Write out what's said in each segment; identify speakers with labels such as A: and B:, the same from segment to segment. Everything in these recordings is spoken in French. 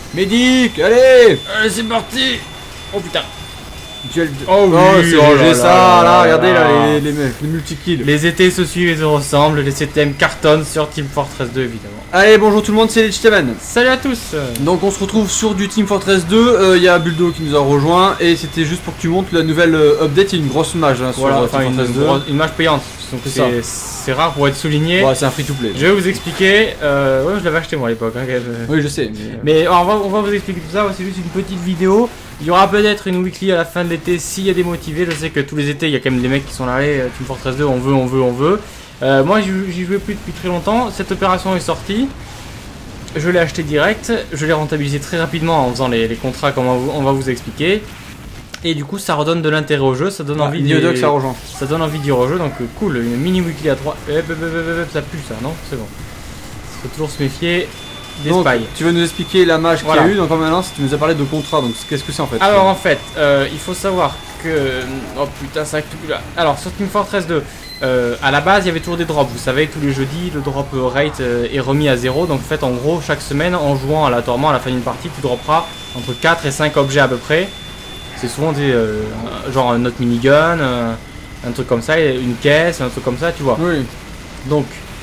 A: Médic, allez.
B: Allez, c'est parti. Oh putain.
A: Duel de...
B: Oh oui,
A: c'est ça, là, regardez
B: là.
A: là, les multi-kills.
B: Les étés se suivent et se ressemblent, les CTM cartonnent sur Team Fortress 2 évidemment.
A: Allez, bonjour tout le monde, c'est les Chitaman.
B: Salut à tous.
A: Donc on se retrouve sur du Team Fortress 2, il y a Buldo qui nous a rejoint et c'était juste pour que tu montres la nouvelle update, il y a une grosse mage hein,
B: Voilà,
A: sur Team Fortress 2.
B: une mage payante, donc c'est rare pour être souligné.
A: Ouais, c'est un free to play.
B: Je vais vous expliquer, ouais je l'avais acheté moi à l'époque. Hein,
A: oui je sais.
B: Mais on va vous expliquer tout ça, c'est juste une petite vidéo. Il y aura peut-être une weekly à la fin de l'été s'il y a des motivés. Je sais que tous les étés il y a quand même des mecs qui sont là, Team Fortress 2, on veut. Moi j'y jouais plus depuis très longtemps, cette opération est sortie. Je l'ai acheté direct, je l'ai rentabilisé très rapidement en faisant les contrats comme on va vous expliquer. Et du coup ça redonne de l'intérêt au jeu, ça donne envie ça donne envie d'y rejouer, donc cool, une mini weekly à 3. Ça pue ça, non? C'est bon. Il faut toujours se méfier des spies.
A: Tu vas nous expliquer la mage qu'il y a eu, donc maintenant tu nous as parlé de contrat, donc qu'est-ce que c'est en fait?
B: Alors en fait, il faut savoir que... Oh putain ça plus là. Alors sur Team Fortress 2, à la base il y avait toujours des drops, vous savez tous les jeudis le drop rate est remis à 0, donc en fait en gros chaque semaine en jouant aléatoirement à la fin d'une partie tu dropperas entre 4 et 5 objets à peu près. C'est souvent des genre un autre minigun, un truc comme ça, une caisse, un truc comme ça tu vois.
A: Oui.
B: Donc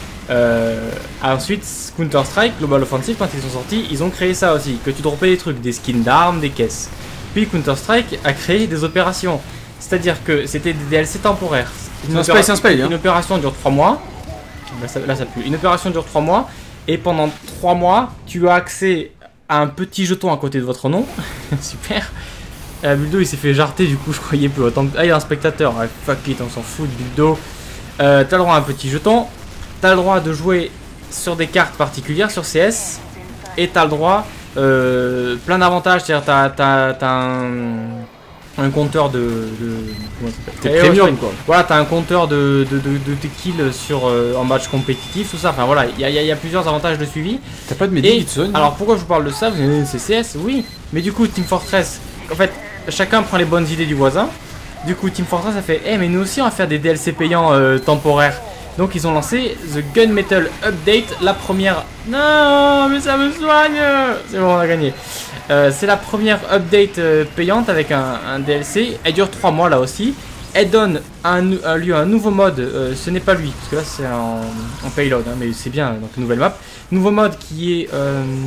B: ensuite Counter Strike, Global Offensive quand ils sont sortis ils ont créé ça aussi, que tu droppais des trucs, des skins d'armes, des caisses. Puis Counter Strike a créé des opérations, c'est à dire que c'était des DLC temporaires. Une opération dure 3 mois. Là ça pue. Une opération dure 3 mois. Et pendant 3 mois, tu as accès à un petit jeton à côté de votre nom. Super. Buldo il s'est fait jarter du coup, je croyais plus autant. Ah, il y a un spectateur. Ah, fuck it, on s'en fout de Buldo. T'as le droit à un petit jeton. T'as le droit de jouer sur des cartes particulières, sur CS. Et t'as le droit plein d'avantages. C'est-à-dire t'as un compteur de
A: premium quoi.
B: Voilà, t'as un compteur de tes kills sur en match compétitif, tout ça. Enfin voilà, il y a plusieurs avantages de suivi.
A: T'as pas de médic,
B: alors pourquoi je vous parle de ça? C'est CS, oui. Mais du coup, Team Fortress, en fait, chacun prend les bonnes idées du voisin. Du coup, Team Fortress a fait, mais nous aussi on va faire des DLC payants temporaires. Donc ils ont lancé The Gunmetal Update, la première... Non, mais ça me soigne. C'est bon, on a gagné. C'est la première update payante avec un DLC. Elle dure 3 mois là aussi. Elle donne lieu à un nouveau mode. Ce n'est pas lui, parce que là c'est en payload, hein, mais c'est bien, donc nouvelle map. Nouveau mode qui est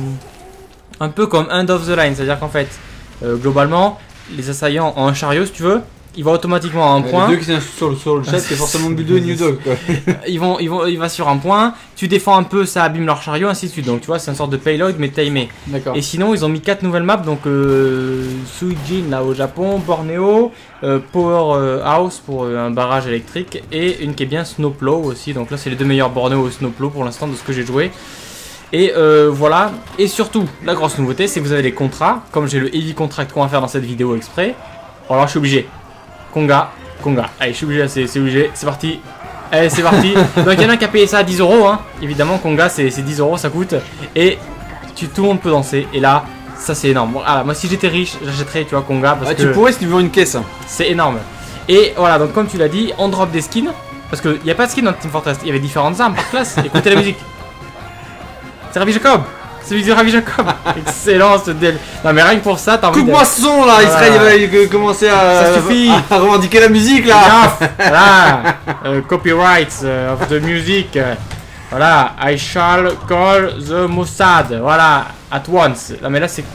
B: un peu comme End of the Line, c'est-à-dire qu'en fait, globalement, les assaillants ont un chariot si tu veux. Il va automatiquement à un point.
A: Les deux qui sont sur le chat, c'est forcément Buldo et New Dog.
B: Il va sur un point, tu défends un peu, ça abîme leur chariot, ainsi de suite. Donc tu vois, c'est une sorte de payload mais timé.
A: D'accord.
B: Et sinon, ils ont mis 4 nouvelles maps, donc Suijin là au Japon, Bornéo, Powerhouse pour un barrage électrique et une qui est bien Snowplow aussi. Donc là, c'est les deux meilleurs Bornéo et Snowplow pour l'instant de ce que j'ai joué. Et voilà. Et surtout, la grosse nouveauté, c'est que vous avez les contrats. Comme j'ai le heavy contract qu'on va faire dans cette vidéo exprès. Alors je suis obligé. Konga. Allez, je suis obligé, c'est obligé, c'est parti. Allez, c'est parti. Donc, il y en a qui a payé ça à 10 €, hein. Évidemment, Konga, c'est 10 €, ça coûte. Et tout le monde peut danser. Et là, ça, c'est énorme. Bon, moi, si j'étais riche, j'achèterais, tu vois, Konga. Parce que
A: tu pourrais si tu veux une caisse.
B: C'est énorme. Et voilà, donc, comme tu l'as dit, on drop des skins. Parce qu'il n'y a pas de skins dans Team Fortress. Il y avait différentes armes par classe. Écoutez la musique. C'est Ravi Jacob. Celui de Ravi Jacob. Excellent ce deal. Non mais rien que pour ça, t'as envie de...
A: Coupe-moi ce son là, voilà. Israël il va commencer à revendiquer la musique là.
B: Voilà. Copyright of the music. Voilà. I shall call the Mossad. Voilà. At once. Non mais là c'est...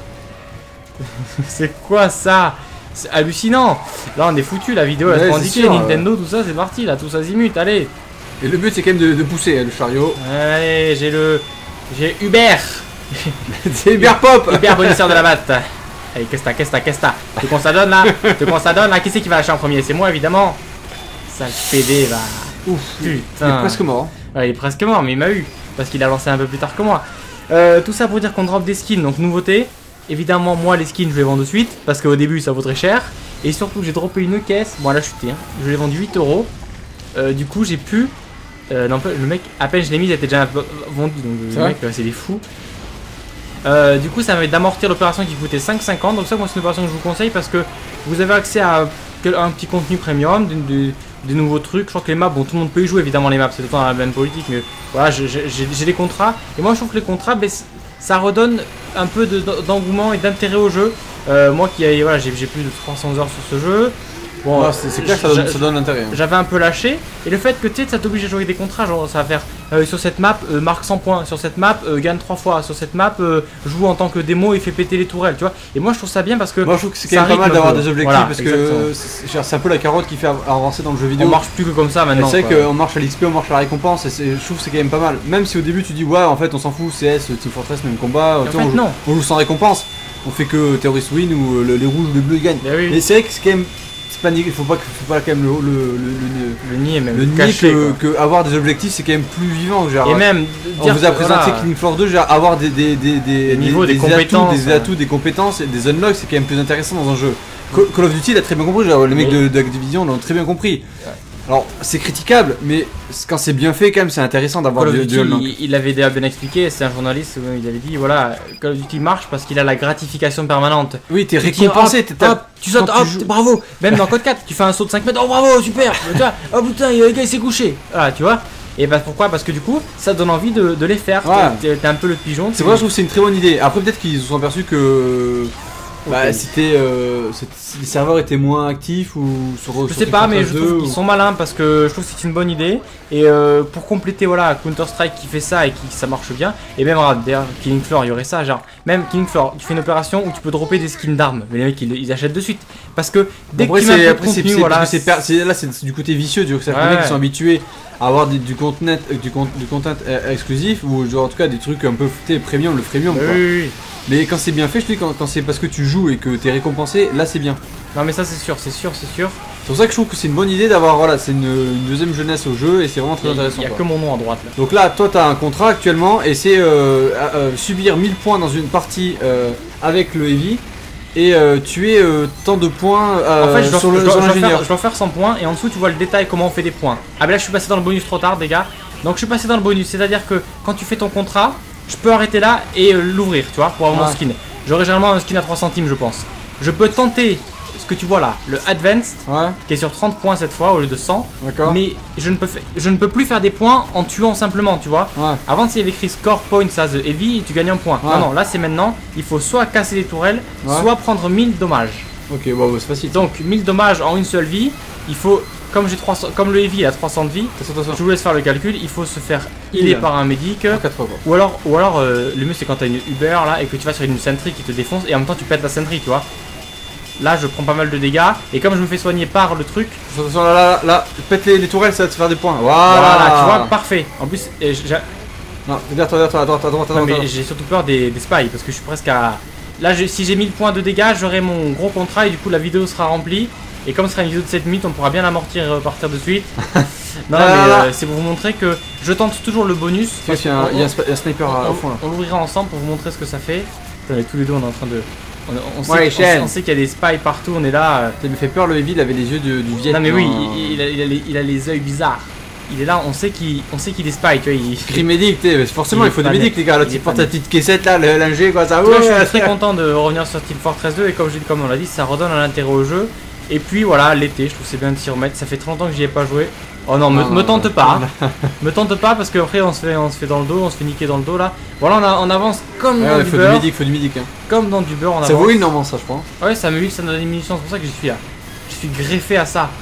B: C'est quoi ça? C'est hallucinant. Là on est foutu, la vidéo elle est indiquée, Nintendo, tout ça c'est parti là, tous azimuts, allez.
A: Et le but c'est quand même de pousser le chariot.
B: Allez, j'ai Hubert.
A: C'est Hubert Pop.
B: Hubert bonisseur de la batte. Allez, qu'est-ce que t'as Tu qu'on ça donne là? Qui c'est qui va lâcher en premier? C'est moi évidemment. Sale PD va.
A: Ouf, putain. Il est presque mort.
B: Ouais, il est presque mort, mais il m'a eu. Parce qu'il a lancé un peu plus tard que moi. Tout ça pour dire qu'on drop des skins, donc nouveauté. Évidemment, moi les skins je les vends de suite. Parce qu'au début ça vaut très cher. Et surtout, j'ai droppé une caisse. Bon, elle a chuté. Hein. Je l'ai vendu 8 €. Du coup, j'ai pu. Non, le mec, à peine je l'ai mis, il était déjà vendu, donc le mec, c'est des fous. Du coup, ça m'avait d'amortir l'opération qui coûtait 5,50. Donc ça, moi, c'est une opération que je vous conseille parce que vous avez accès à un petit contenu premium, des nouveaux trucs. Je crois que les maps, bon, tout le monde peut y jouer, évidemment, les maps, c'est tout le temps la même politique, mais voilà, j'ai des contrats. Et moi, je trouve que les contrats, ça redonne un peu d'engouement et d'intérêt au jeu. Moi voilà, j'ai plus de 300 heures sur ce jeu. Bon,
A: c'est clair que ça donne l'intérêt. Hein.
B: J'avais un peu lâché. Et le fait que tu sais, ça t'oblige à jouer avec des contrats, genre ça va faire sur cette map, marque 100 points, sur cette map, gagne 3 fois, sur cette map, joue en tant que démo et fait péter les tourelles, tu vois. Et moi je trouve ça bien parce que.
A: Moi je trouve que c'est quand même pas mal d'avoir des objectifs parce que c'est un peu la carotte qui fait avancer dans le jeu vidéo.
B: On marche plus que comme ça maintenant.
A: C'est vrai qu'on marche à l'XP, on marche à la récompense et je trouve que c'est quand même pas mal. Même si au début tu dis ouais, en fait on s'en fout, CS, Team Fortress, même combat, on joue sans récompense. On fait que Terrorist Win ou les rouges ou les bleus gagnent. Mais c'est vrai que c'est quand même. Il faut pas quand même
B: le nier, même
A: le cacher, que avoir des objectifs c'est quand même plus vivant, genre,
B: et même
A: on vous a présenté Killing Floor 2, genre, avoir des
B: niveaux, des compétences,
A: des atouts, des compétences et des unlocks, c'est quand même plus intéressant dans un jeu. Call of Duty l'a très bien compris, genre, les mecs d'Activision l'ont très bien compris. Alors c'est critiquable, mais quand c'est bien fait quand même c'est intéressant d'avoir du unlock.
B: Il l'avait déjà bien expliqué, c'est un journaliste, il avait dit voilà, Call of Duty marche parce qu'il a la gratification permanente.
A: Oui, t'es récompensé,
B: tu sautes, hop, bravo. Même dans Code 4, tu fais un saut de 5 mètres, oh bravo, super. Oh putain, le gars il s'est couché. Voilà, tu vois. Et bah pourquoi? Parce que du coup ça donne envie de les faire. Ouais. T'es un peu le pigeon.
A: C'est vrai, je trouve que c'est une très bonne idée. Après peut-être qu'ils se sont aperçus que si les serveurs étaient moins actifs ou sur.
B: Je sais pas, mais je trouve qu'ils sont malins parce que je trouve que c'est une bonne idée. Et pour compléter, voilà, Counter-Strike qui fait ça et qui ça marche bien. Et même derrière Killing Floor, il y aurait ça, genre même Killing Floor, tu fais une opération où tu peux dropper des skins d'armes, mais les mecs ils achètent de suite parce que dès que tu mets un peu de contenu, voilà, là
A: c'est du côté vicieux, c'est les mecs qui sont habitués à avoir du content exclusif ou genre en tout cas des trucs un peu premium, le premium.
B: Oui.
A: Mais quand c'est bien fait, je te dis, quand c'est parce que tu joues et que t'es récompensé, là c'est bien.
B: Non mais ça c'est sûr.
A: C'est pour ça que je trouve que c'est une bonne idée d'avoir, voilà, c'est une deuxième jeunesse au jeu et c'est vraiment très intéressant.
B: Il y a que mon nom à droite là.
A: Donc là, toi t'as un contrat actuellement et c'est subir 1000 points dans une partie avec le Heavy et tuer tant de points
B: en fait,
A: sur l'ingénieur.
B: Je dois faire 100 points et en dessous tu vois le détail comment on fait des points. Ah ben là je suis passé dans le bonus trop tard, les gars. Donc je suis passé dans le bonus, c'est-à-dire que quand tu fais ton contrat, je peux arrêter là et l'ouvrir, tu vois, pour avoir mon skin. J'aurai généralement un skin à 3 centimes, je pense. Je peux tenter ce que tu vois là, le Advanced, qui est sur 30 points cette fois au lieu de 100. Mais je ne peux plus faire des points en tuant simplement, tu vois. Avant, s'il y avait écrit Score Points as Heavy, tu gagnais un point. Non, là c'est maintenant, il faut soit casser les tourelles, soit prendre 1000 dommages.
A: Ok, bon, c'est facile.
B: Donc 1000 dommages en une seule vie, il faut. Comme le Heavy a 300 de vie, je vous laisse faire le calcul, il faut se faire healer par un médic. Ou alors le mieux c'est quand t'as une Uber là et que tu vas sur une sentry qui te défonce et en même temps tu pètes la sentry, tu vois. Là je prends pas mal de dégâts et comme je me fais soigner par le truc.
A: Attention là, pète les tourelles, ça va te faire des points.
B: Voilà, tu vois, parfait. En plus,
A: non, derrière toi, attends.
B: Mais j'ai surtout peur des spies parce que je suis presque à. Là, si j'ai 1000 points de dégâts, j'aurai mon gros contrat et du coup la vidéo sera remplie. Et comme ce sera une vidéo de 7 minutes, on pourra bien l'amortir et repartir de suite. Non, mais c'est pour vous montrer que je tente toujours le bonus.
A: Il y a un sniper au fond là.
B: On l'ouvrira ensemble pour vous montrer ce que ça fait. Attendez, tous les deux on est en train de. On sait qu'il y a des spies partout, on est là.
A: Ça me fait peur, le Heavy, il avait les yeux du Vietnam.
B: Non mais oui, il a les yeux bizarres. Il est là, on sait qu'il est spy, tu vois.
A: Grimédic, forcément il faut des médics les gars, là tu portes ta petite caissette là, le LNG quoi, ça.
B: Je suis très content de revenir sur Team Fortress 2 et comme on l'a dit, ça redonne un intérêt au jeu. Et puis voilà, l'été, je trouve c'est bien de s'y remettre, ça fait très longtemps que j'y ai pas joué. Oh non, me tente pas, me tente pas parce qu'après on se fait dans le dos, on se fait niquer dans le dos là. Voilà, on avance comme dans du beurre.
A: Faut du médic, hein.
B: Comme dans du beurre, on avance.
A: Ça vaut une normalement ça je crois.
B: Ouais, ça me huile, ça me donne des munitions, c'est pour ça que j'y suis là. Je suis greffé à ça.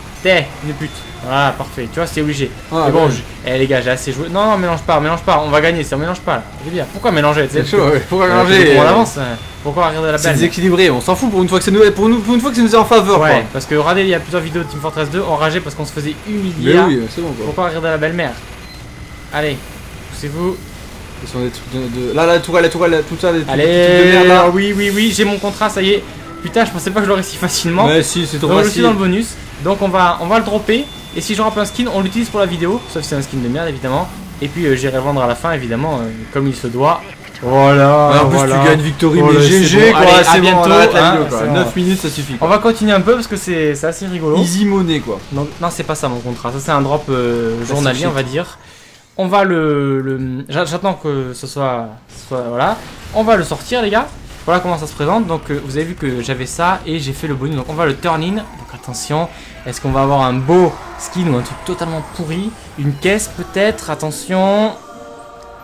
B: Une pute. Voilà, parfait, tu vois, c'est obligé. Mais bon, les gars, j'ai assez joué. Non, mélange pas, on va gagner, ça mélange pas là. C'est bien. Pourquoi mélanger?
A: C'est chaud, pourquoi mélanger?
B: On avance. Pourquoi regarder la belle?
A: C'est déséquilibré, on s'en fout pour une fois que c'est nous, pour une fois que c'est nous en faveur.
B: Ouais, parce que regardez, il y a plusieurs vidéos de Team Fortress 2 enragés parce qu'on se faisait humilier.
A: Mais oui, c'est bon quoi.
B: Pourquoi regarder la belle-mère? Allez, poussez-vous.
A: Ce sont des trucs de. Là, la tourelle, tout ça, des trucs
B: de merde là. Oui, j'ai mon contrat, ça y est. Putain, je pensais pas que je l'aurais si facilement.
A: Ouais, si, c'est trop
B: facile. Donc je suis dans le bonus. Donc on va le dropper. Et si je rappe un skin, on l'utilise pour la vidéo. Sauf si c'est un skin de merde évidemment. Et puis j'irai vendre à la fin évidemment, comme il se doit. Voilà.
A: En plus tu gagnes Victory, mais GG
B: quoi. Allez, à bientôt.
A: Bon, 9 minutes ça suffit.
B: On va continuer un peu parce que c'est assez rigolo.
A: Easy money quoi.
B: Donc, non, c'est pas ça mon contrat. Ça c'est un drop journalier on va dire. On va j'attends que ce soit voilà. On va le sortir les gars. Voilà comment ça se présente. Donc vous avez vu que j'avais ça et j'ai fait le bonus. Donc on va le turn in. Donc attention, est-ce qu'on va avoir un beau skin ou un truc totalement pourri? Une caisse peut-être, attention.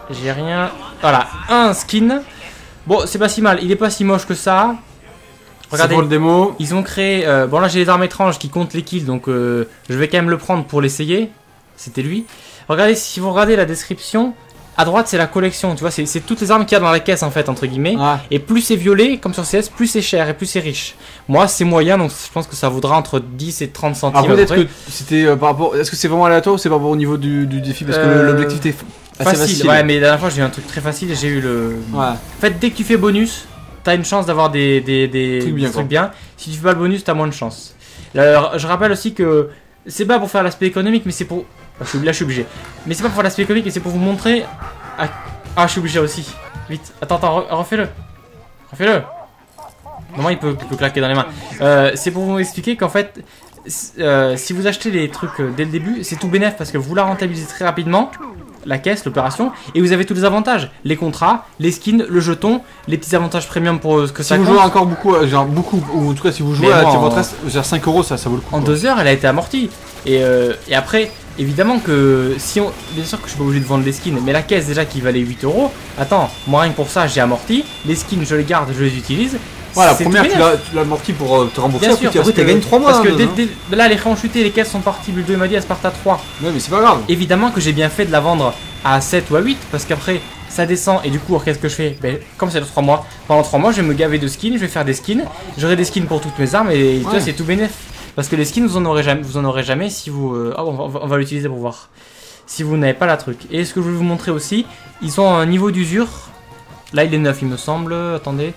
B: J'ai rien. Voilà, un skin. Bon, c'est pas si mal. Il est pas si moche que ça. Regardez,
A: pour le démo.
B: Ils ont créé... bon là j'ai les armes étranges qui comptent les kills, donc je vais quand même le prendre pour l'essayer. C'était lui. Regardez, si vous regardez la description, à droite c'est la collection, tu vois, c'est toutes les armes qu'il y a dans la caisse en fait, entre guillemets. Ouais. Et plus c'est violet, comme sur CS, plus c'est cher et plus c'est riche. Moi c'est moyen, donc je pense que ça vaudra entre 10 et 30 centimes.
A: Alors peut-être que c'était par rapport... Est-ce que c'est vraiment aléatoire ou c'est par rapport au niveau du défi? Parce que l'objectif était assez facile.
B: Ouais, mais la dernière fois j'ai eu un truc très facile et j'ai eu le... Ouais. En fait, dès que tu fais bonus... T'as une chance d'avoir des trucs bien. Si tu fais pas le bonus, t'as moins de chance. Alors, je rappelle aussi que c'est pas pour faire l'aspect économique, mais c'est pour... Là, je suis obligé. Mais c'est pas pour faire l'aspect économique, mais c'est pour vous montrer... Ah, je suis obligé aussi. Vite. Attends, refais-le. Refais-le. Normalement, il peut claquer dans les mains. C'est pour vous expliquer qu'en fait, si vous achetez les trucs dès le début, c'est tout bénef parce que vous la rentabilisez très rapidement. La caisse, l'opération, et vous avez tous les avantages, les contrats, les skins, le jeton, les petits avantages premium pour ce que ça
A: coûte.
B: Si
A: vous jouez encore beaucoup, genre beaucoup, ou en tout cas si vous jouez à Team Fortress, genre 5 euros, ça vaut le coup.
B: En 2 heures, elle a été amortie. Et après, évidemment que si on... Bien sûr que je suis pas obligé de vendre les skins, mais la caisse déjà qui valait 8 euros, attends, moi rien que pour ça, j'ai amorti, les skins, je les garde, je les utilise.
A: Voilà, la première, tu l'as amorti pour te rembourser,
B: bien sûr,
A: après tu gagnes 3 mois.
B: Parce que là, les frais ont chuté, les caisses sont parties, Bulle 2 m'a dit, elles partent à 3.
A: Ouais, mais c'est pas grave.
B: Évidemment que j'ai bien fait de la vendre à 7 ou à 8, parce qu'après, ça descend, et du coup, qu'est-ce que je fais? Ben, comme c'est de 3 mois, pendant 3 mois, je vais me gaver de skins, je vais faire des skins, j'aurai des skins pour toutes mes armes, et tu vois, c'est tout bénéf. Parce que les skins, vous en aurez jamais si vous... on va l'utiliser pour voir. Si vous n'avez pas la truc. Et ce que je vais vous montrer aussi, ils ont un niveau d'usure. Là, il est 9, il me semble. Attendez.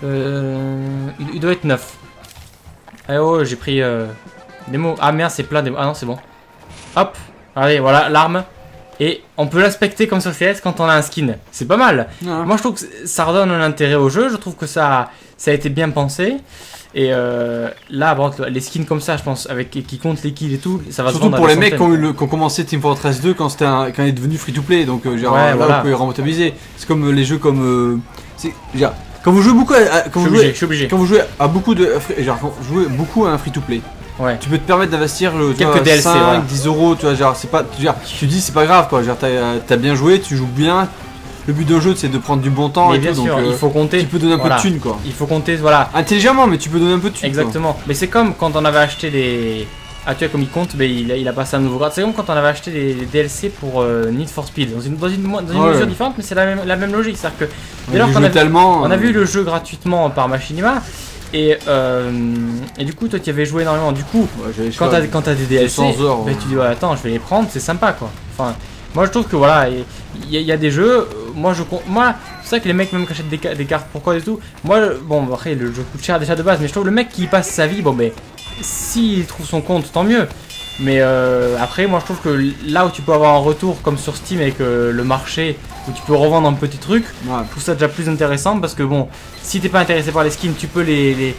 B: Il doit être 9. Ah oh, j'ai pris des mots. Ah merde, c'est plein des mots. Ah non, c'est bon. Hop. Allez, voilà, l'arme. Et on peut l'aspecter comme sur CS quand on a un skin. C'est pas mal. Ouais. Moi, je trouve que ça redonne un intérêt au jeu. Je trouve que ça a été bien pensé. Et là, bon, les skins comme ça, je pense, avec qui comptent les kills et tout, ça va
A: surtout
B: se vendre
A: pour les mecs qui ont commencé Team Fortress 2 quand il est devenu free to play. Donc, genre, là, voilà. Vous pouvez rentabiliser. C'est comme les jeux comme. Quand vous jouez beaucoup quand vous jouez à beaucoup de. Genre, quand vous jouez beaucoup à un free to play.
B: Ouais.
A: Tu peux te permettre d'investir
B: quelques DLC,
A: 5, voilà. 10 euros, tu vois, genre, c'est pas. Genre, tu dis, c'est pas grave, quoi. Genre, t'as bien joué, tu joues bien. Le but d'un jeu, c'est de prendre du bon temps.
B: Mais
A: et
B: bien
A: tout,
B: sûr,
A: donc,
B: il faut compter.
A: Tu peux donner un peu de thunes, quoi.
B: Il faut compter, voilà.
A: Intelligemment, mais tu peux donner un peu de thunes.
B: Exactement. Quoi. Mais c'est comme quand on avait acheté les. Ah, tu vois, comme il compte, mais il a passé un nouveau grade. C'est comme quand on avait acheté les DLC pour Need for Speed. Dans une mesure différente, mais c'est la même logique. C'est-à-dire que dès lors qu'on a vu le jeu gratuitement par Machinima. Et du coup, toi, tu y avais joué énormément. Du coup, quand t'as des DLC, bah, tu dis, ouais, attends, je vais les prendre, c'est sympa, quoi. Enfin. Moi je trouve que voilà, il y a des jeux, moi c'est ça que les mecs même qui achètent des cartes pour quoi et tout, moi bon après le jeu coûte cher déjà de base, mais je trouve le mec qui passe sa vie, bon ben s'il trouve son compte tant mieux, mais après moi je trouve que là où tu peux avoir un retour comme sur Steam avec le marché où tu peux revendre un petit truc, je trouve ça déjà plus intéressant parce que bon, si t'es pas intéressé par les skins, tu peux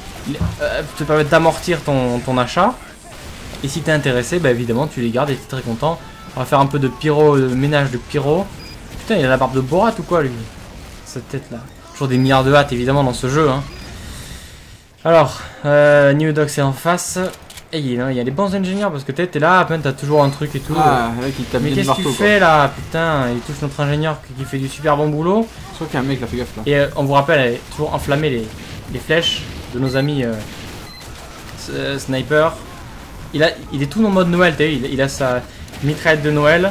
B: te permettre d'amortir ton achat, et si t'es intéressé, bah évidemment tu les gardes et t'es très content. On va faire un peu de pyro, de ménage de pyro. Putain, il a la barbe de Borat ou quoi, lui? Cette tête là. Toujours des milliards de hâtes, évidemment, dans ce jeu. Hein. Alors, New Dog, c'est en face. Et il y a des bons ingénieurs parce que t'es là, à peine t'as toujours un truc et tout.
A: Ah, mais
B: qu'est-ce que tu fais là? Putain, il touche notre ingénieur qui fait du super bon boulot.
A: Je crois qu'il y a un mec là, fais gaffe là.
B: Et on vous rappelle, toujours enflammer les flèches de nos amis sniper. Il est tout en mode Noël, t'as vu, il a sa mitraillette de Noël.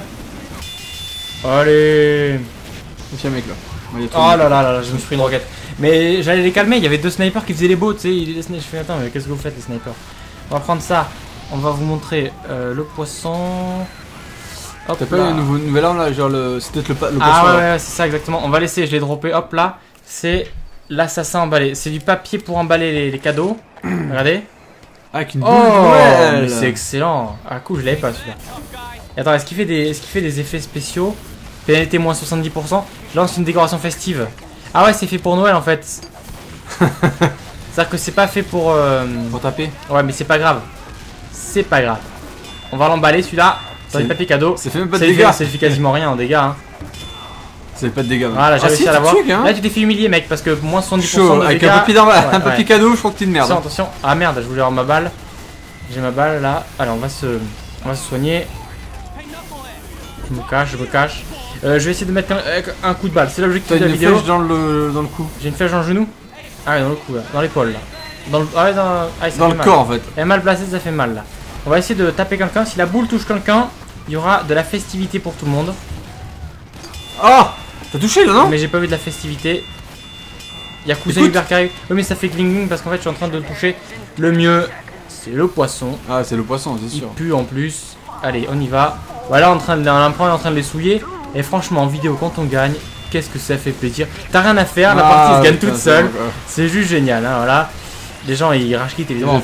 B: Allez.
A: Il y a un mec là.
B: Oh là là, je me suis pris une roquette. Mais j'allais les calmer, il y avait 2 snipers qui faisaient les beaux, tu sais. Je fais attends, mais qu'est-ce que vous faites les snipers? On va prendre ça. On va vous montrer le poisson.
A: T'as pas eu un nouvel arme là, genre c'est peut-être le poisson.
B: Ah ouais, c'est ça exactement. On va laisser, je l'ai droppé. Hop là, c'est l'assassin emballé. C'est du papier pour emballer les cadeaux. Regardez.
A: Ah, avec une boule de Noël.
B: C'est excellent. Ah cool, je l'avais pas celui-là. Et attends, est-ce qu'il fait des effets spéciaux? Pénalité moins 70%. Je lance une décoration festive. Ah ouais, c'est fait pour Noël en fait. C'est-à-dire que c'est pas fait pour
A: taper.
B: Ouais, mais c'est pas grave. C'est pas grave. On va l'emballer celui-là dans les papiers cadeaux.
A: Ça fait même pas de dégâts.
B: Ça fait quasiment rien en dégâts. Hein.
A: Ça fait pas de dégâts.
B: Voilà, j'ai réussi à l'avoir. Hein. Là, tu t'es fait humilier, mec, parce que moins 70% de
A: avec
B: dégâts.
A: Un papier cadeau, je crois que t'es une merde.
B: Attention. Ah merde, je voulais avoir ma balle. J'ai ma balle là. Alors, on va se soigner. Je me cache. Je vais essayer de mettre un coup de balle, c'est l'objectif de la vidéo.
A: T'as une flèche dans le cou.
B: J'ai une flèche dans le genou. Ah ouais, dans le cou là, dans l'épaule là. Dans le,
A: dans le corps en fait.
B: Elle est mal placée, ça fait mal là. On va essayer de taper quelqu'un. Si la boule touche quelqu'un, il y aura de la festivité pour tout le monde.
A: Oh, t'as touché là non?
B: Mais j'ai pas vu de la festivité. Il y a Cousin Hubert qui arrive. Oui mais ça fait gling gling parce qu'en fait je suis en train de le toucher. Le mieux, c'est le poisson.
A: Ah c'est le poisson, c'est sûr.
B: Il pue en plus. Allez, on y va. Voilà, on est en train de les souiller. Et franchement, en vidéo, quand on gagne, qu'est-ce que ça fait plaisir. T'as rien à faire, la partie se gagne toute seule. C'est juste génial, hein, voilà. Les gens ils rage quittent évidemment.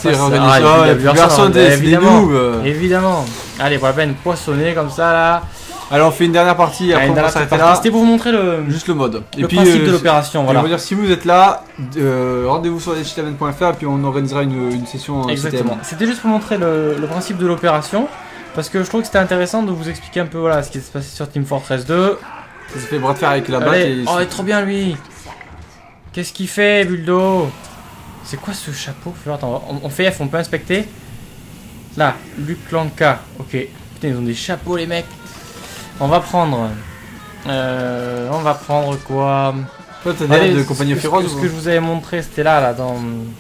B: Évidemment. Allez, pour la peine poissonner comme ça là.
A: Alors on fait une dernière partie, après on va s'arrêter là.
B: C'était pour vous montrer
A: juste le mode.
B: Le principe de l'opération, voilà.
A: On va dire si vous êtes là, rendez-vous sur leschitamens.fr et puis on organisera une session.
B: Exactement. C'était juste pour montrer le principe de l'opération. Parce que je trouve que c'était intéressant de vous expliquer un peu voilà, ce qui s'est passé sur Team Fortress 2.
A: Ça s'est fait bras de fer avec la batte.
B: Oh, il est trop bien lui. Qu'est-ce qu'il fait, Buldo? C'est quoi ce chapeau? Attends, on fait F, on peut inspecter. Là, Luc Lanka. Ok. Putain, ils ont des chapeaux, les mecs. On va prendre quoi?
A: Toi, t'as l'air de compagnie Firoz.
B: Ce que je vous avais montré, c'était là, dans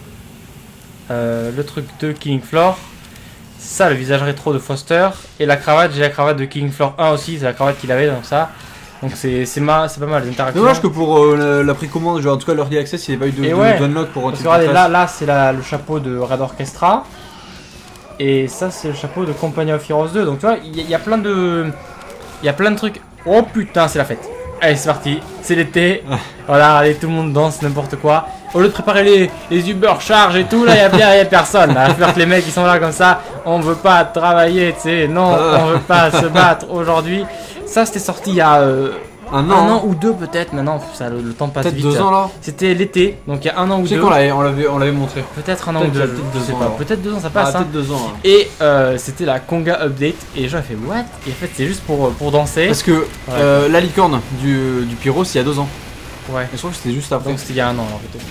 B: le truc de King Floor. Ça, le visage rétro de Foster. Et la cravate, j'ai la cravate de King Floor 1 aussi. C'est la cravate qu'il avait, donc ça. Donc c'est pas mal les interactions.
A: Dommage que pour la précommande, genre en tout cas l'early access, il n'y avait pas eu de unlock pour
B: Parce que regardez, là c'est le chapeau de Red Orchestra. Et ça, c'est le chapeau de Company of Heroes 2. Donc tu vois, il y a plein de. Il y a plein de trucs. Oh putain, c'est la fête. Allez, c'est parti. C'est l'été. Voilà, allez, tout le monde danse, n'importe quoi. Au lieu de préparer les Uber charges et tout, là, il y a personne. Là, j'espère que les mecs, ils sont là comme ça. On veut pas travailler, tu sais. Non, on veut pas se battre aujourd'hui. Ça, c'était sorti il y a un an ou deux, peut-être. Maintenant, ça, le temps passe vite.
A: Peut-être 2 ans, là.
B: C'était l'été, donc il y a un an ou deux.
A: Tu sais qu'on l'avait montré.
B: Peut-être un an ou deux. Peut-être 2 ans, ça passe.
A: Peut-être 2 ans.
B: Et c'était la Conga Update. Et les gens ont fait what? Et en fait, c'est juste pour danser.
A: Parce que la licorne du Pyros, il y a 2 ans.
B: Ouais.
A: Je crois que c'était juste après.
B: Donc c'était il y a un an, alors peut-être.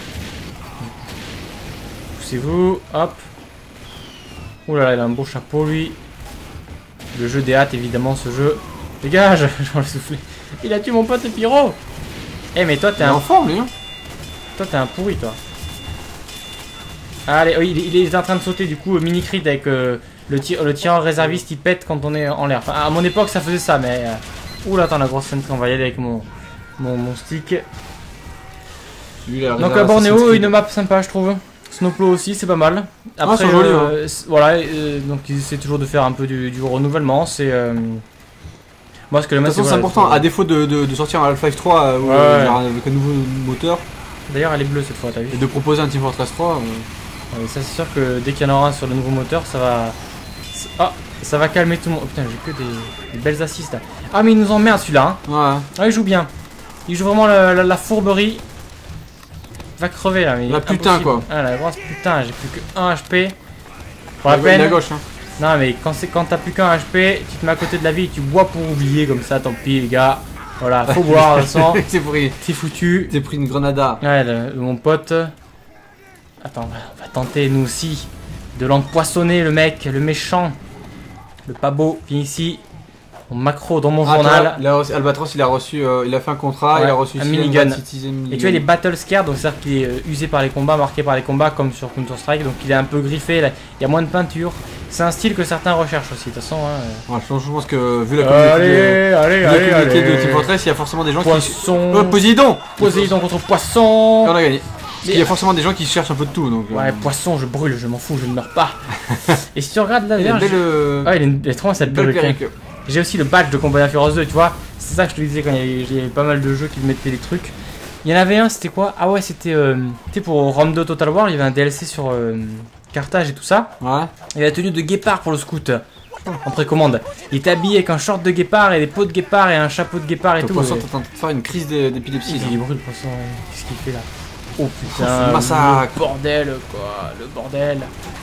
B: Poussez-vous, hop. Ouh là là, il a un beau chapeau, lui. Le jeu des hâtes, évidemment, ce jeu. Dégage, je vais le souffler. Il a tué mon pote Pyro. Eh, mais toi, t'es un
A: forme, lui. Hein.
B: Toi, t'es un pourri, toi. Allez, oh, il est en train de sauter, du coup, mini crit avec le tireur réserviste, il pète quand on est en l'air. Enfin, à mon époque, ça faisait ça, mais. Ouh là, attends, la grosse scène, on va y aller avec mon stick. Donc à Bornéo, une map sympa je trouve. Snowplow aussi, c'est pas mal. Après, voilà, donc ils essaient toujours de faire un peu du renouvellement. C'est moi ce que le
A: de toute façon, c'est important. À défaut de sortir un Half-Life 3 avec un nouveau moteur.
B: D'ailleurs, elle est bleue cette fois, t'as vu.
A: Et de proposer un Team Fortress 3.
B: Ça c'est sûr que dès qu'il y en aura un sur le nouveau moteur, ça va. Ah, ça va calmer tout le monde. Oh, putain, j'ai que des belles assists là. Ah mais il nous emmerde celui-là. Hein.
A: Ouais.
B: Ah, il joue bien. Il joue vraiment la fourberie. Va crever là, mais.
A: La putain quoi.
B: Ah la grosse putain, j'ai plus que 1 HP. Pour la peine.
A: À gauche, hein.
B: Non mais quand t'as plus qu'un HP, tu te mets à côté de la vie et tu bois pour oublier comme ça, tant pis les gars. Voilà, faut boire de toute façon. C'est foutu.
A: T'es pris une grenada.
B: Ouais, mon pote. Attends, on va tenter nous aussi de l'empoisonner le mec, le méchant. Le pas beau, viens ici. Mon macro dans mon journal.
A: Albatros il a reçu, il a fait un contrat, il a reçu
B: un minigun. Et tu vois il est battle scared, donc c'est-à-dire qu'il est usé par les combats, marqué par les combats comme sur Counter Strike, donc il est un peu griffé, là. Il y a moins de peinture. C'est un style que certains recherchent aussi, de toute façon. Hein.
A: Ouais, je pense que vu la communauté de Team Fortress, il y a forcément des gens qui... Poséidon
B: contre poisson.
A: On a gagné. Il y a forcément des gens qui cherchent un peu de tout. Donc,
B: ouais, poisson, je brûle, je m'en fous, je ne meurs pas. Et si tu regardes là,
A: il
B: est trop cette belle perruque. J'ai aussi le badge de Company of Heroes 2, tu vois. C'est ça que je te disais quand il y avait pas mal de jeux qui mettaient des trucs. Il y en avait un, c'était quoi? Ah ouais, c'était pour Rome 2 Total War, il y avait un DLC sur Carthage et tout ça. Ouais. Il a la tenue de guépard pour le scout. En précommande. Il était habillé avec un short de guépard et des peaux de guépard et un chapeau de guépard et tout.
A: Le poisson, t'es en train de faire une crise d'épilepsie.
B: Il est brûlé le poisson. Qu'est-ce qu'il fait là? Oh putain,
A: le massacre.
B: Le bordel quoi, le bordel.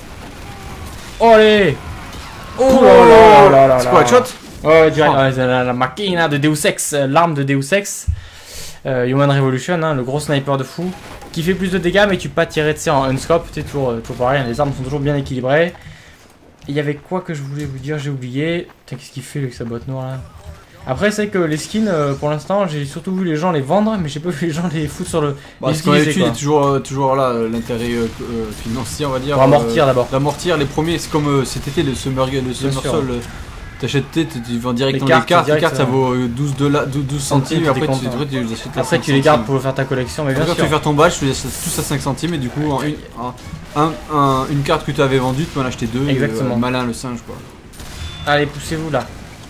B: Oh allez. Oh là là là.
A: C'est quoi, shot?
B: Ouais, direct. La machina de Deus Ex, l'arme de Deus Ex. Human Revolution, hein, le gros sniper de fou. Qui fait plus de dégâts, mais tu peux pas tirer de en unscope. C'est toujours pareil, les armes sont toujours bien équilibrées. Il y avait quoi que je voulais vous dire, j'ai oublié. Putain, qu'est-ce qu'il fait avec sa boîte noire là? Après, c'est que les skins, pour l'instant, j'ai surtout vu les gens les vendre, mais j'ai pas vu les gens les foutre sur le.
A: Parce qu'en étude, il est toujours là, l'intérêt financier, on va dire.
B: Pour amortir d'abord.
A: D'amortir les premiers, c'est comme cet été, le Summer Sol. T'achètes, tu vends directement les cartes, ça vaut 12 centimes, et après tu les achètes.
B: Après, tu les gardes pour faire ta collection, mais bien sûr.
A: Tu veux faire ton badge, tu les achètes tous à 5 centimes, et du coup, une carte que tu avais vendue, tu peux en acheter deux.
B: Exactement.
A: Malin le singe, quoi.
B: Allez, poussez-vous là.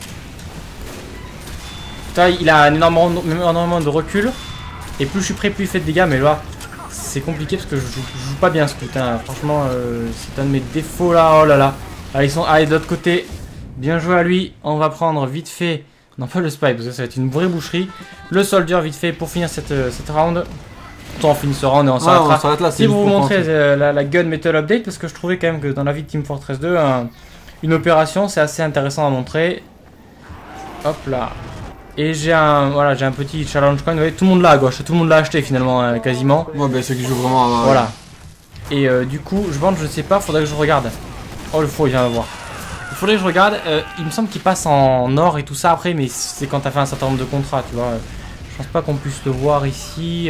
B: Il a énormément de recul. Et plus je suis prêt, plus il fait de dégâts. Mais là, c'est compliqué parce que je joue pas bien Scout. Hein. Franchement, c'est un de mes défauts là. Oh là là. Allez, de l'autre côté. Bien joué à lui. On va prendre vite fait. Non, pas le spy parce que ça va être une vraie boucherie. Le soldier vite fait pour finir cette round. Pourtant, on finit ce round et on s'arrêtera.
A: Là,
B: si vous montrer la gun metal update, parce que je trouvais quand même que dans la vie de Team Fortress 2, une opération c'est assez intéressant à montrer. Hop là. Et j'ai un petit challenge coin. Vous voyez, tout le monde l'a à gauche, tout le monde l'a acheté finalement quasiment.
A: Ouais, bah ceux qui jouent vraiment.
B: Voilà. Et du coup, je pense, je sais pas, faudrait que je regarde. Oh, le faux, il vient de voir. Il faudrait que je regarde. Il me semble qu'il passe en or et tout ça après, mais c'est quand t'as fait un certain nombre de contrats, tu vois. Je pense pas qu'on puisse le voir ici.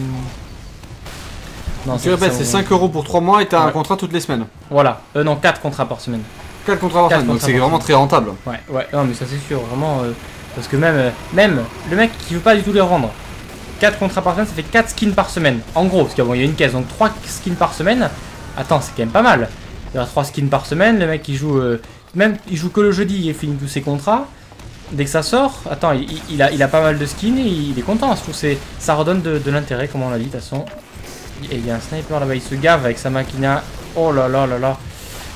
A: Non, tu répètes, c'est 5 € pour 3 mois et t'as un contrat toutes les semaines.
B: Voilà. Non, 4 contrats par semaine.
A: 4 contrats par semaine, donc c'est vraiment très rentable.
B: Ouais, non, mais ça c'est sûr, vraiment. Parce que même le mec qui veut pas du tout les rendre, 4 contrats par semaine, ça fait 4 skins par semaine. En gros, parce qu'il y a une caisse, donc 3 skins par semaine. Attends, c'est quand même pas mal. Il y aura 3 skins par semaine, le mec il joue. Il joue que le jeudi, il finit tous ses contrats. Dès que ça sort, attends, il a pas mal de skins et il est content. Je trouve que ça redonne de l'intérêt, comme on l'a dit, de toute façon. Et il y a un sniper là-bas, il se gave avec sa machina. Oh là là là là.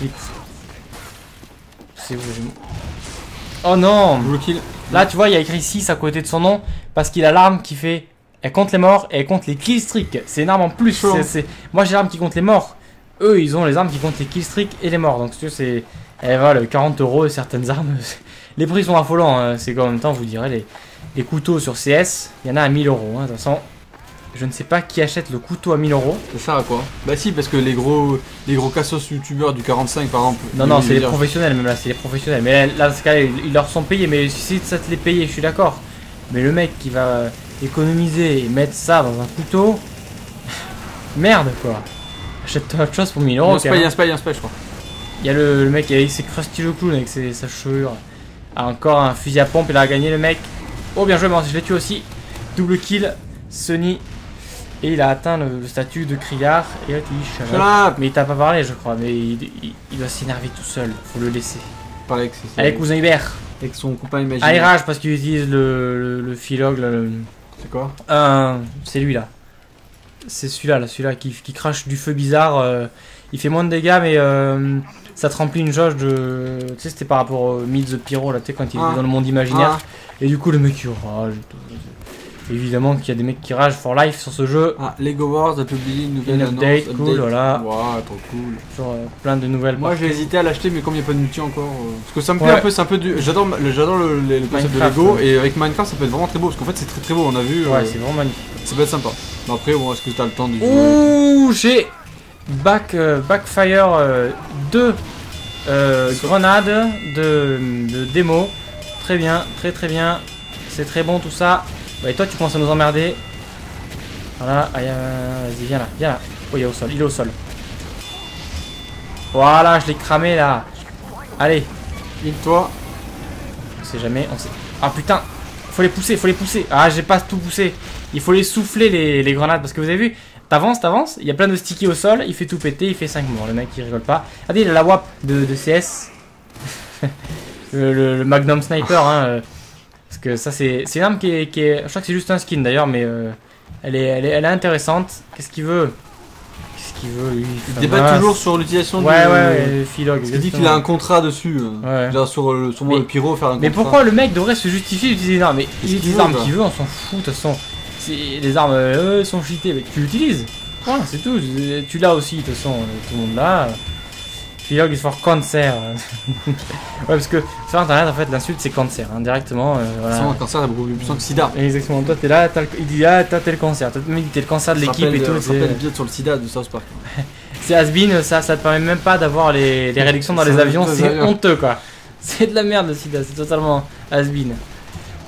B: C'est où j'ai... Oh non. Là, tu vois, il y a écrit 6 à côté de son nom parce qu'il a l'arme qui fait. Elle compte les morts et elle compte les killstreaks. C'est une arme en plus. Moi, j'ai l'arme qui compte les morts. Eux, ils ont les armes qui comptent les killstreaks et les morts. Donc, tu vois, c'est. Elle valent 40 € et certaines armes. Les prix sont affolants. Hein. C'est qu'en même temps, vous direz, les couteaux sur CS, il y en a à 1000 €. Hein. De toute façon, je ne sais pas qui achète le couteau à 1000 €.
A: Ça sert à quoi? Bah, si, parce que les gros cassos youtubeurs du 45 par exemple.
B: Non, c'est les professionnels, même là, c'est les professionnels. Mais là, dans ce cas, ils leur sont payés. Mais si ça te les payer, je suis d'accord. Mais le mec qui va économiser et mettre ça dans un couteau. Merde, quoi. Achète-toi autre chose pour 1000 €.
A: Il y a un spy, je crois.
B: Il y a le mec, il s'est Krusty le clown avec sa chevelure. Ah, encore un fusil à pompe, il a gagné le mec. Oh, bien joué, moi je l'ai tué aussi. Double kill, Sony. Et il a atteint le statut de criard. Et là, mais il t'a pas parlé, je crois. Mais il doit s'énerver tout seul. Faut le laisser. Avec cousin Hubert.
A: Avec son copain imaginaire.
B: Ah, il rage parce qu'il utilise le philog.
A: C'est quoi?
B: C'est lui là. C'est celui-là qui crache du feu bizarre. Il fait moins de dégâts, mais ça te remplit une jauge de. Tu sais, c'était par rapport au Meet the Pyro, là, tu sais, quand il était dans le monde imaginaire. Et du coup, le mec il rage. Évidemment qu'il y a des mecs qui ragent for life sur ce jeu.
A: Lego Wars a publié une nouvelle
B: update, cool, voilà.
A: Waouh, trop cool.
B: Sur plein de nouvelles.
A: Moi j'ai hésité à l'acheter, mais comme il n'y a pas de multi encore. Parce que ça me plaît un peu, c'est un peu du. J'adore le concept de Lego, et avec Minecraft ça peut être vraiment très beau, parce qu'en fait c'est très beau, on a vu.
B: Ouais, c'est vraiment magnifique.
A: Ça peut être sympa. Mais après, bon, est-ce que tu as le temps de jouer?
B: Ouh, j'ai Backfire 2 grenades de démo. Très bien, très bien. C'est très bon tout ça. Bah, et toi tu commences à nous emmerder. Voilà, vas-y, viens là. Oh, il est au sol. Voilà, je l'ai cramé là. Allez,
A: vite-toi.
B: On sait jamais, Ah putain, faut les pousser. Ah, j'ai pas tout poussé. Il faut les souffler les grenades parce que vous avez vu, t'avances, il y a plein de stickies au sol, il fait tout péter, il fait 5 morts. Le mec il rigole pas. Regardez, il a la WAP de CS. le Magnum Sniper, hein. Parce que ça c'est une arme qui est. Je crois que c'est juste un skin d'ailleurs, mais elle est intéressante. Qu'est-ce qu'il veut lui?
A: Il débat toujours sur l'utilisation
B: de Philog.
A: Il dit qu'il a un contrat dessus. Genre sur le pyro faire un contrat.
B: Mais pourquoi le mec devrait se justifier d'utiliser une arme? Mais il utilise l'arme qu'il veut, on s'en fout de toute façon. Les armes sont cheatées, mais tu l'utilises. Voilà, c'est tout. Tu l'as aussi, de toute façon, tout le monde l'a. Philog is for cancer. Ouais, parce que sur internet, en fait, l'insulte c'est cancer, hein, directement. Voilà.
A: Un cancer, c'est beaucoup plus puissant que sida.
B: Exactement, toi t'es là, il dit t'as le cancer. Toi, t'es le cancer de l'équipe et tout.
A: Ça s'appelle l'épisode sur le sida de South Park.
B: C'est has-been, ça te permet même pas d'avoir les réductions dans les avions, c'est honteux quoi. C'est de la merde le sida, c'est totalement has-been.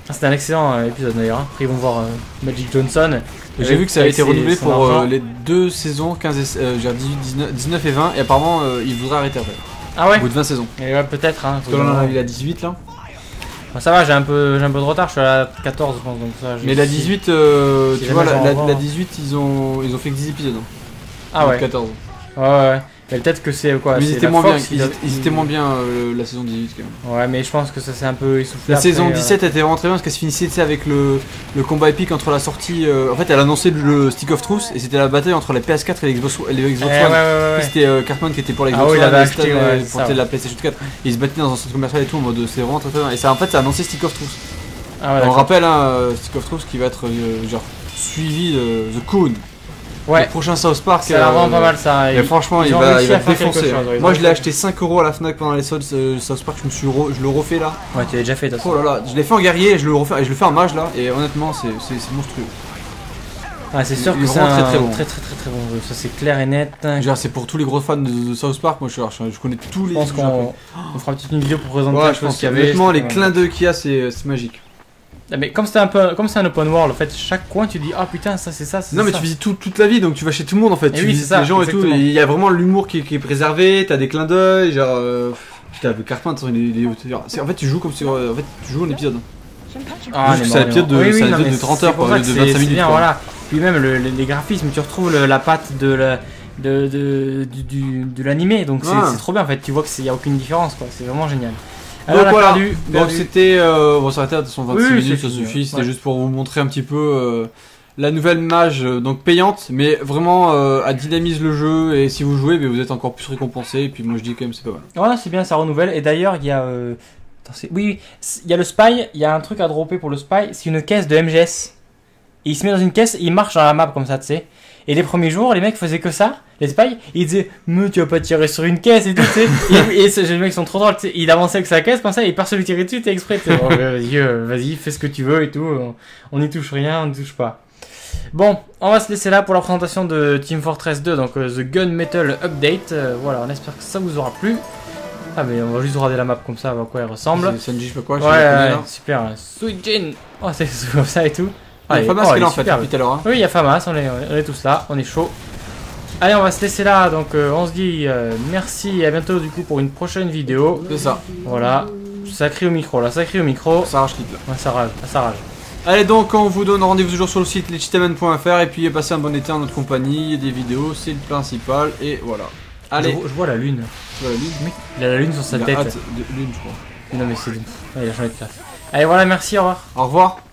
B: C'était un excellent épisode d'ailleurs. Après ils vont voir Magic Johnson.
A: J'ai vu que ça a été renouvelé pour les 2 saisons, 19 et 20, et apparemment il voudrait arrêter après.
B: Ah ouais.
A: Au bout de 20 saisons.
B: Et ouais, peut-être. Hein,
A: parce que là il a 18 là.
B: Bon, ça va, j'ai un peu de retard, je suis à la 14 je pense. Donc ça,
A: mais la 18, tu vois, la 18 ils ont fait que 10 épisodes. Hein.
B: Ah ouais.
A: 14.
B: Ouais. Mais peut-être que c'est quoi.
A: Mais ils étaient moins bien, ils étaient moins bien la saison 18 quand même.
B: Ouais, mais je pense que ça s'est un peu essoufflé.
A: La saison 17 était vraiment très bien parce qu'elle se finissait avec le combat épique entre la sortie. En fait, elle annonçait le Stick of Truth et c'était la bataille entre la PS4 et l'Xbox One.
B: Ouais.
A: C'était Cartman qui était pour l'Xbox
B: One,
A: pour la PlayStation 4. Et ils se battaient dans un centre commercial et tout en mode c'est vraiment très bien. Et ça, en fait, ça a annoncé Stick of Truth. On rappelle Stick of Truth qui va être genre suivi de The Coon.
B: Ouais.
A: Le prochain South Park.
B: Ça a l'air vraiment pas mal ça.
A: Et franchement, il va défoncer. Moi, je l'ai acheté 5 € à la Fnac pendant les soldes South Park. Je le refais là.
B: Ouais, tu l'as déjà fait.
A: Oh là là, je l'ai fait en guerrier et je le fais en mage là. Et honnêtement, c'est monstrueux.
B: Ah, c'est sûr que c'est un très bon jeu. Ça, c'est clair et net.
A: Genre, c'est pour tous les gros fans de South Park. Moi, je connais tous les.
B: Je pense qu'on fera une petite vidéo pour présenter la chose qu'il y avait.
A: Honnêtement, les clins d'œil qu'il y a, c'est magique.
B: Mais comme c'est un open world, en fait, chaque coin tu dis ah putain ça c'est ça.
A: Non mais tu visites toute la vie donc tu vas chez tout le monde en fait.
B: Et
A: tu visites les gens exactement. Et tout. Il y a vraiment l'humour qui est préservé. T'as des clins d'œil genre. Putain le Cartman en fait tu joues comme si en fait tu joues un épisode.
B: Ah
A: c'est un épisode de 30 heures quoi, de 25 minutes.
B: Bien, voilà. Puis même les graphismes tu retrouves la patte de l'animé donc c'est trop bien en fait. Tu vois qu'il n'y a aucune différence quoi. C'est vraiment génial.
A: Alors, donc voilà, donc c'était on s'arrêtait à 26 minutes, ça suffit, c'était juste pour vous montrer un petit peu la nouvelle mage donc payante, mais vraiment elle dynamise le jeu et si vous jouez vous êtes encore plus récompensé et puis moi je dis quand même c'est pas mal.
B: Voilà, c'est bien, ça renouvelle et d'ailleurs il y a il y a le spy, il y a un truc à dropper pour le spy, c'est une caisse de MGS. Et il se met dans une caisse, et il marche dans la map comme ça, tu sais. Et les premiers jours, les mecs faisaient que ça, les spies, ils disaient mais tu vas pas tirer sur une caisse et tout, tu sais. et les mecs sont trop drôles, tu sais. Il avançait avec sa caisse comme ça, et personne lui tirait dessus, t'es exprès, tu sais. Oh, vas-y, fais ce que tu veux et tout. On n'y touche rien, on n'y touche pas. Bon, on va se laisser là pour la présentation de Team Fortress 2, donc The Gunmetal Update. Voilà, on espère que ça vous aura plu. Ah mais on va juste regarder la map comme ça, à quoi elle ressemble.
A: C'est Sanji, je sais pas quoi.
B: Ouais, super. Sweet Jin. Oh, c'est comme ça et tout.
A: Il y a Famas qui est là en fait depuis tout à l'heure. Hein.
B: Oui, il y a Famas, on est tous là, on est chaud. Allez, on va se laisser là, donc on se dit merci et à bientôt du coup pour une prochaine vidéo.
A: C'est ça.
B: Voilà, ça crie au micro là, ça crie au micro.
A: Ça rage clip là.
B: Ouais, ça rage.
A: Allez donc, on vous donne rendez-vous toujours sur le site legitimate.fr et puis passez un bon été en notre compagnie, il y a des vidéos, c'est le principal et voilà. Allez.
B: Je vois la lune.
A: Tu vois la lune?
B: Oui, il a la lune sur sa tête.
A: Hâte de lune, je crois.
B: Non mais c'est... il a changé de classe. Allez voilà, merci, au revoir.
A: Au revoir.